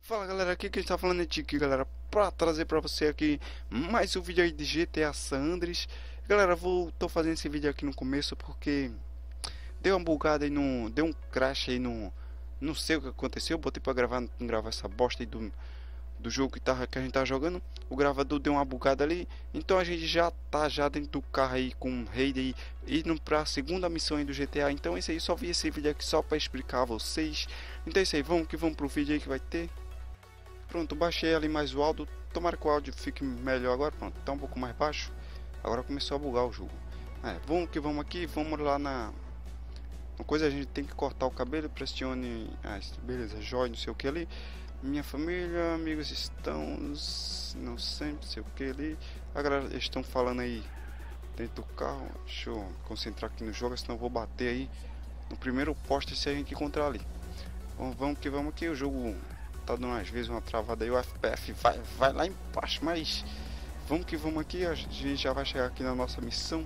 Fala galera, aqui quem está falando é Tiki, galera, pra trazer pra você aqui mais um vídeo aí de GTA San Andreas. Galera, tô fazendo esse vídeo aqui no começo porque deu uma bugada aí, deu um crash aí no, não sei o que aconteceu. Eu botei pra gravar, não gravar essa bosta aí do jogo que a gente tá jogando. O gravador deu uma bugada ali, então a gente já tá dentro do carro aí com o Raid aí, indo pra segunda missão aí do GTA. Então é isso aí, só vi esse vídeo aqui só pra explicar a vocês. Então é isso aí, vamos pro vídeo aí que vai ter. Pronto, baixei ali mais o áudio. Tomara que o áudio fique melhor agora. Pronto, tá um pouco mais baixo. Agora começou a bugar o jogo. Vamos que vamos aqui. Vamos lá na... Uma coisa, a gente tem que cortar o cabelo. Pressione... beleza, joia, não sei o que ali. Minha família, amigos estão... Não sei, não sei o que ali. A galera estão falando aí dentro do carro. Deixa eu concentrar aqui no jogo, senão eu vou bater aí no primeiro poste se a gente encontrar ali. Vamos que vamos aqui. O jogo... tá dando às vezes uma travada aí, o FPS vai lá embaixo, mas vamos que vamos aqui. A gente já vai chegar aqui na nossa missão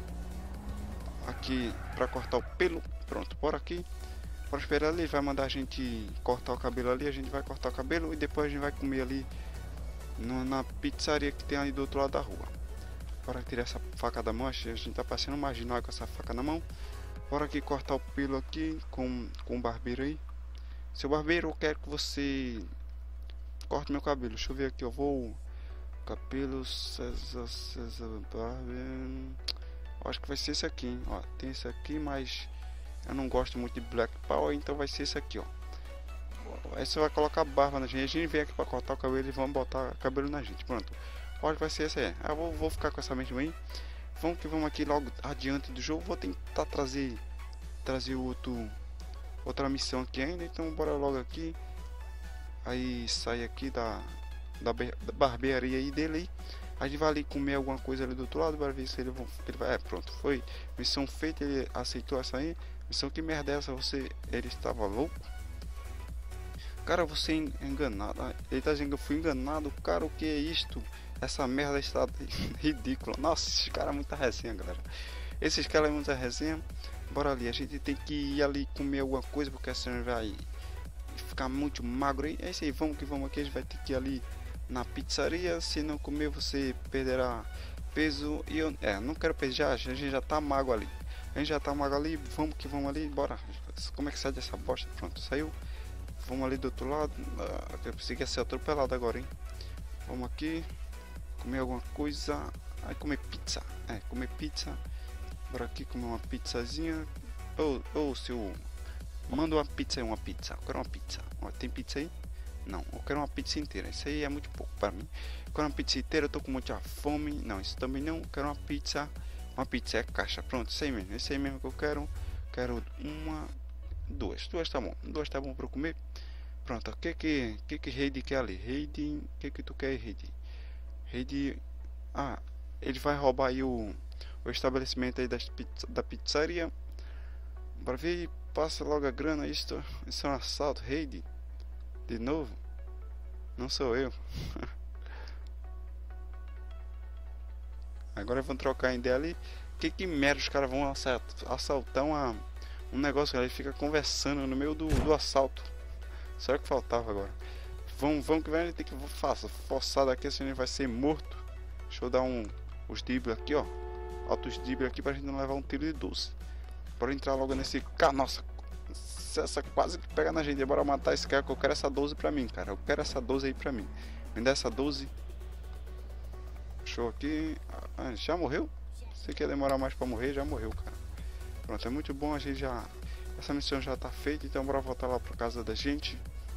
aqui para cortar o pelo. Pronto, bora aqui, bora esperar ali. Ele vai mandar a gente cortar o cabelo ali, a gente vai cortar o cabelo e depois a gente vai comer ali na pizzaria que tem ali do outro lado da rua. Bora tirar essa faca da mão, a gente tá passando marginal com essa faca na mão. Bora aqui cortar o pelo aqui com o barbeiro aí. Seu barbeiro, eu quero que você corte meu cabelo. Deixa eu ver aqui, eu vou... Cabelo César Barber. Acho que vai ser esse aqui, hein? Ó, tem esse aqui, mas eu não gosto muito de Black Power, então vai ser esse aqui, ó. Aí você vai colocar barba na gente. A gente vem aqui pra cortar o cabelo e vamos botar cabelo na gente. Pronto. Acho que vai ser esse aí. Eu vou ficar com essa mente aí. Vamos que vamos aqui logo adiante do jogo. Vou tentar trazer outra missão aqui ainda, então bora logo aqui. Aí sai aqui da barbearia aí dele aí. A gente vai ali comer alguma coisa ali do outro lado para ver se ele vai. Pronto, foi missão feita, ele aceitou essa aí. Missão, que merda é essa? Ele estava louco? Cara, você é enganado. Ele tá dizendo que eu fui enganado. Cara, o que é isto? Essa merda está ridícula. Nossa, esse cara é muita resenha, galera. Esses caras é muita resenha. Bora ali, a gente tem que ir ali comer alguma coisa, porque a senhora vai ficar muito magro aí. É isso aí, vamos que vamos aqui. A gente vai ter que ir ali na pizzaria. Se não comer, você perderá peso. E eu não quero perder, a gente já tá magro ali. A gente já tá magro ali, vamos que vamos ali. Bora. Como é que sai dessa bosta? Pronto, saiu. Vamos ali do outro lado. Eu pensei que ia ser atropelado agora, hein. Vamos aqui comer alguma coisa. Comer pizza. Comer pizza. Bora aqui comer uma pizzazinha. Seu... Manda uma pizza aí, uma pizza. Eu quero uma pizza. Tem pizza aí? Não, eu quero uma pizza inteira. Isso aí é muito pouco para mim. Eu quero uma pizza inteira, eu tô com muita fome. Não, isso também não. Eu quero uma pizza. Uma pizza é caixa. Pronto, isso aí mesmo. Esse aí mesmo que eu quero. Quero uma... Duas tá bom. Duas tá bom para eu comer. Pronto, o que Raid quer ali? Raid... O que tu quer, Raid? Raid... ele vai roubar aí o estabelecimento aí da pizzaria. Bora ver, passa logo a grana. Isso é um assalto, Raid. De novo? Não sou eu. Agora vão trocar ideia ali. Que merda, os caras vão assaltar um negócio, ele fica conversando no meio do assalto. Só que faltava agora. Vamos que vai ter que forçar daqui, senão ele vai ser morto. Deixa eu dar os dribles aqui, ó. Altos dribles aqui pra gente não levar um tiro de 12. Bora entrar logo nesse carro. Nossa, essa quase que pega na gente. Bora matar esse cara, que eu quero essa 12 pra mim, cara. Eu quero essa 12 aí pra mim. Me dá essa 12. Show aqui. Já morreu? Você quer demorar mais pra morrer? Já morreu, cara. Pronto, é muito bom. A gente já... Essa missão já tá feita, então bora voltar lá pra casa da gente.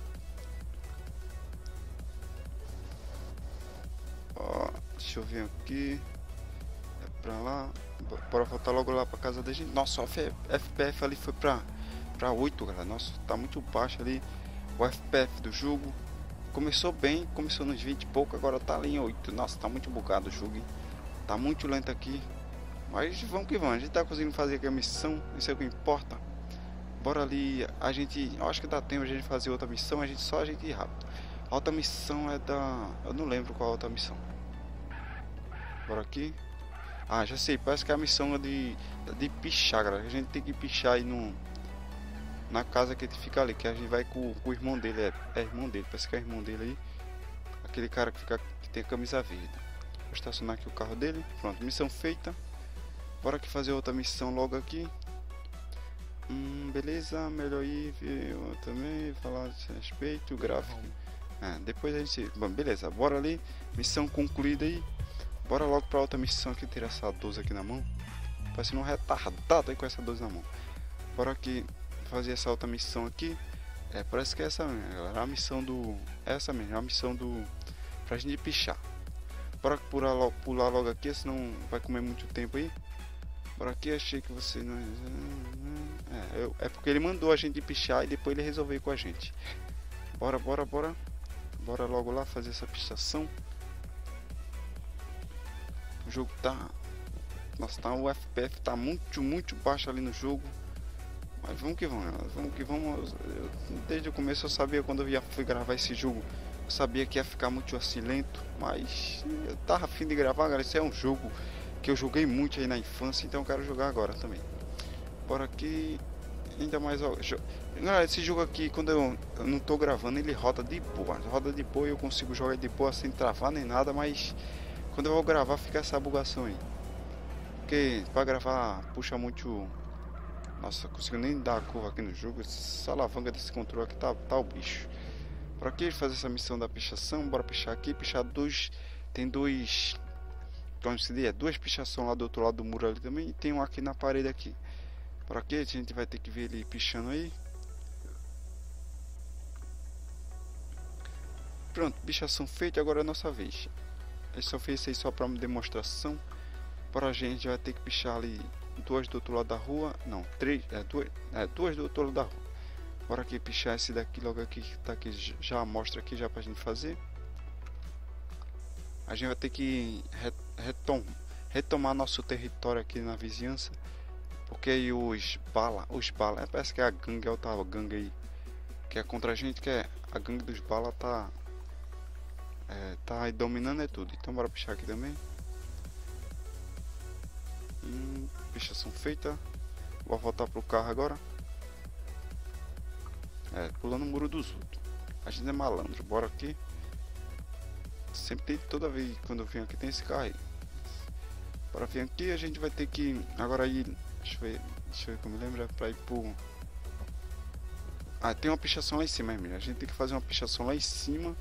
Ó, deixa eu ver aqui. Pra lá, bora voltar logo lá pra casa da gente. Nossa, o FPF ali foi pra 8, galera. Nossa, tá muito baixo ali o FPF do jogo. Começou bem, começou nos 20 e pouco, agora tá ali em 8. Nossa, tá muito bugado o jogo, hein? Tá muito lento aqui. Mas vamos que vamos, a gente tá conseguindo fazer aqui a missão, isso é o que importa. Bora ali, eu acho que dá tempo a gente fazer outra missão, a gente ir rápido. A outra missão é da... eu não lembro qual a outra missão. Bora aqui. Já sei, parece que é a missão é de pichar, galera. A gente tem que pichar aí na casa que ele fica ali, que a gente vai com o irmão dele, é irmão dele, parece que é irmão dele aí, aquele cara que tem a camisa verde. Vou estacionar aqui o carro dele, pronto, missão feita. Bora aqui fazer outra missão logo aqui. Beleza, melhor ir ver eu também, falar a respeito, gráfico. Depois a gente, bom, beleza, bora ali, missão concluída aí. Bora logo pra outra missão aqui, ter essa 12 aqui na mão. Parecendo um retardado aí com essa 12 na mão. Bora aqui fazer essa outra missão aqui. Parece que é essa mesmo, galera. A missão do. Essa mesmo, a missão do. Pra gente pichar. Bora pular logo aqui, senão vai comer muito tempo aí. Bora aqui, achei que você não. É porque ele mandou a gente pichar e depois ele resolveu com a gente. Bora. Bora logo lá fazer essa pichação. O jogo tá. Nossa, o FPS tá muito baixo ali no jogo. Mas vamos que vamos. Desde o começo eu sabia, quando eu fui gravar esse jogo, eu sabia que ia ficar muito assim lento. Mas eu tava afim de gravar, galera. Esse é um jogo que eu joguei muito aí na infância, então eu quero jogar agora também. Bora aqui. Ainda mais, ó. Galera, esse jogo aqui, quando eu não tô gravando, ele roda de boa. Roda de boa e eu consigo jogar de boa sem travar nem nada, mas quando eu vou gravar fica essa bugação aí. Porque pra gravar puxa muito. Nossa, eu consigo nem dar a curva aqui no jogo. Essa alavanca desse controle aqui tá o bicho. Por aqui fazer essa missão da pichação. Bora pichar aqui. Pichar dois. Tem dois. Como se diz? Duas pichações lá do outro lado do muro ali também. E tem um aqui na parede aqui. Por aqui a gente vai ter que ver ele pichando aí. Pronto, pichação feita. Agora é a nossa vez. Ele só fez isso aí só pra demonstração. Para a gente vai ter que pichar ali duas do outro lado da rua. Não, três. Duas do outro lado da rua. Bora aqui pichar esse daqui logo aqui que tá aqui. Já mostra aqui já pra gente fazer. A gente vai ter que retomar nosso território aqui na vizinhança. Porque aí os bala, parece que é a gangue, a gangue aí que é contra a gente, que é a gangue dos bala tá aí dominando é tudo. Então bora pichar aqui também. Pichação feita. Vou voltar pro carro agora. Pulando o muro dos outros. A gente é malandro, bora aqui. Sempre tem, toda vez quando eu venho aqui tem esse carro aí. Bora vir aqui, a gente vai ter que agora ir. Deixa eu ver como me lembra pra ir pro. Tem uma pichação lá em cima, a gente tem que fazer uma pichação lá em cima.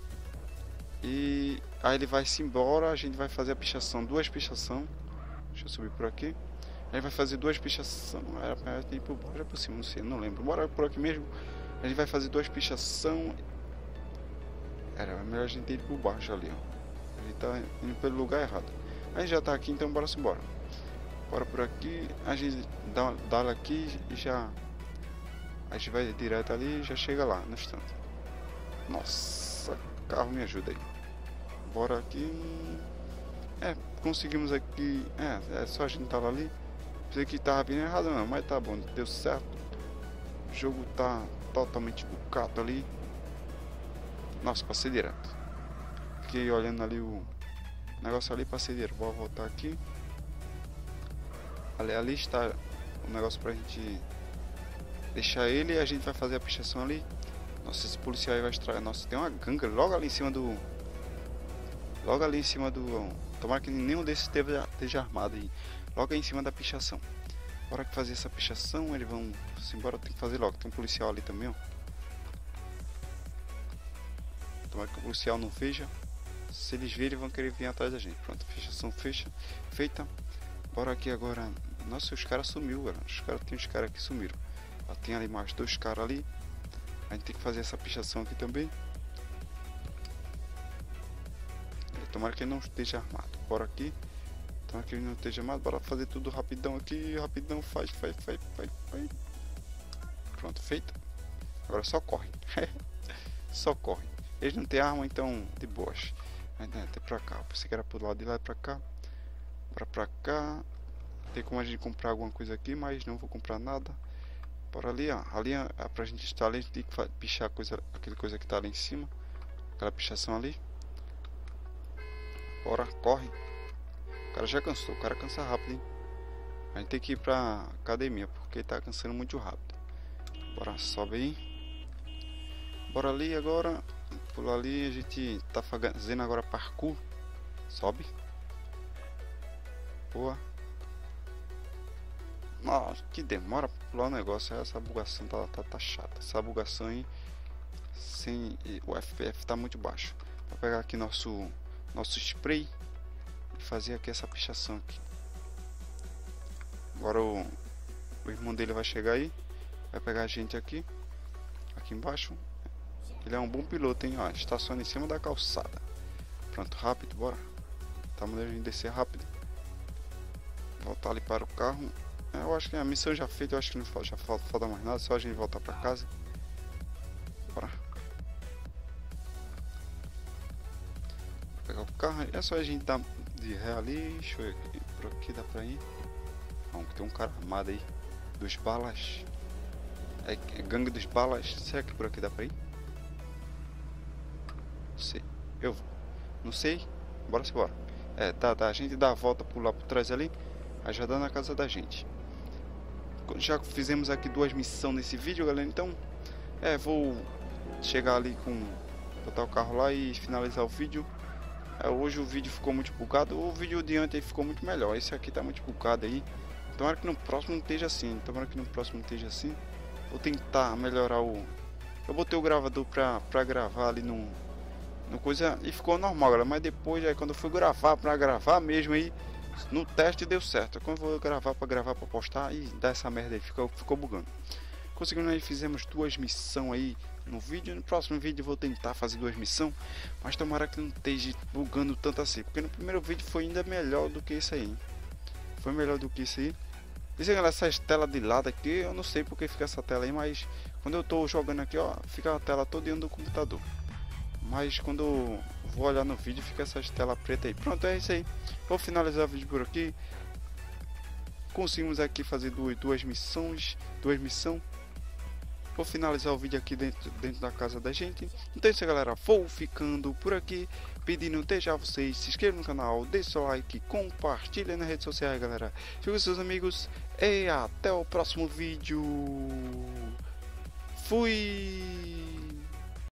E aí ele vai-se embora, a gente vai fazer a pichação, duas pichação. Deixa eu subir por aqui. A gente vai fazer duas pichação. Era pra ir por baixo, por cima, não sei, não lembro. Bora por aqui mesmo. A gente vai fazer duas pichação. Era melhor a gente ir por baixo ali, ó. A gente tá indo pelo lugar errado. A gente já tá aqui, então bora embora. Bora por aqui, a gente dá aqui e já. A gente vai direto ali e já chega lá no stand. Nossa, carro me ajuda aí. Bora aqui. Conseguimos aqui. Só a gente tava ali. Pensei que tava vindo errado não, mas tá bom, deu certo. O jogo tá totalmente bugado ali. Nossa, passei direto. Fiquei olhando ali o negócio ali, passei direto. Vou voltar aqui. Ali está o negócio pra gente deixar ele e a gente vai fazer a pichação ali. Nossa, esse policial aí vai estragar. Nossa, tem uma ganga logo ali em cima do. Tomara que nenhum desses esteja armado aí. Logo aí em cima da pichação. Bora que fazer essa pichação, eles vão. Embora, tem que fazer logo. Tem um policial ali também, ó. Tomara que o policial não veja. Se eles verem, vão querer vir atrás da gente. Pronto, pichação feita. Bora aqui agora. Nossa, os caras sumiu, galera. Tem uns caras que sumiram. Tem ali mais dois caras ali. A gente tem que fazer essa pichação aqui também. Tomara que ele não esteja armado. Bora aqui. Tomara que ele não esteja armado. Bora fazer tudo rapidão aqui. Rapidão, faz. Pronto, feito. Agora só corre. Só corre. Eles não têm arma, então de boas. Até pra cá. Eu pensei que era pro lado de lá e pra cá. Bora pra cá. Tem como a gente comprar alguma coisa aqui, mas não vou comprar nada. Bora ali, ó. Ali pra gente estar ali, a gente tem que pichar aquela coisa que tá ali em cima. Aquela pichação ali. Bora, corre. O cara já cansou, o cara cansa rápido, hein? A gente tem que ir pra academia, porque tá cansando muito rápido. Bora, sobe aí. Bora ali agora. Pula ali, a gente tá fazendo agora parkour. Sobe. Boa. Nossa, que demora pra pular o negócio. Essa bugação tá chata. Essa bugação aí, sem o FPF tá muito baixo. Vou pegar aqui nosso spray e fazer aqui essa pichação aqui. Agora o irmão dele vai chegar aí, vai pegar a gente aqui embaixo. Ele é um bom piloto, hein? Ó, estaciona em cima da calçada. Pronto, rápido, bora. Tá mandando a gente descer rápido. Voltar ali para o carro. Eu acho que a missão já feita, eu acho que não já falta mais nada, só a gente voltar para casa. Bora. Vou pegar o carro, é só a gente dar de ré ali. Deixa eu ver, por aqui dá pra ir. Não, tem um cara armado aí. Dos balas. É gangue dos balas. Será que por aqui dá pra ir? Não sei. Eu vou. Não sei. Bora se bora. É, tá. A gente dá a volta por lá por trás ali. Aí já dá na casa da gente. Já fizemos aqui 2 missões nesse vídeo, galera. Então, vou chegar ali com... botar o carro lá e finalizar o vídeo. Hoje o vídeo ficou muito bugado. O vídeo de ontem ficou muito melhor. Esse aqui tá muito bugado aí. Tomara que no próximo não esteja assim. Vou tentar melhorar o... Eu botei o gravador pra gravar ali no coisa e ficou normal, galera. Mas depois, aí, quando eu fui gravar pra gravar mesmo aí, no teste deu certo. Quando eu vou gravar pra postar, e dá essa merda aí, ficou bugando. Conseguimos aí, fizemos 2 missões aí no vídeo. No próximo vídeo eu vou tentar fazer 2 missões, mas tomara que não esteja bugando tanto assim, porque no primeiro vídeo foi ainda melhor do que isso aí, hein? Foi melhor do que isso aí. Isso aí, galera, essas telas de lado aqui, eu não sei porque fica essa tela aí, mas quando eu tô jogando aqui, ó, fica a tela toda dentro do computador. Mas quando eu vou olhar no vídeo, fica essas telas preta aí. Pronto, é isso aí. Vou finalizar o vídeo por aqui. Conseguimos aqui fazer 2 missões. Vou finalizar o vídeo aqui dentro da casa da gente. Então é isso, galera. Vou ficando por aqui. Pedindo desde já vocês se inscrevam no canal, deixe seu like, compartilhem nas redes sociais, galera. Fique com seus amigos e até o próximo vídeo. Fui!